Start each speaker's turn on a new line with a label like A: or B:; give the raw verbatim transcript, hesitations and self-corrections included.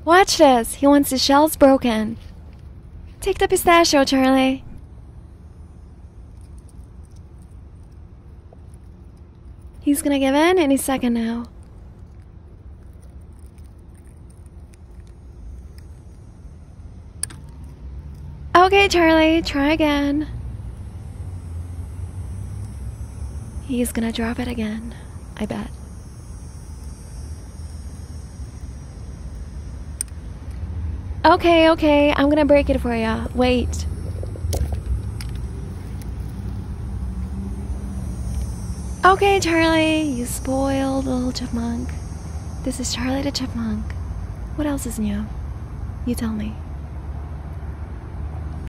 A: Watch this. He wants his shells broken. Take the pistachio, Charlie. He's gonna give in any second now. Okay, Charlie, try again. He's gonna drop it again, I bet. Okay, okay, I'm gonna break it for ya. Wait. Okay, Charlie, you spoiled little chipmunk. This is Charlie the Chipmunk. What else is new? You tell me.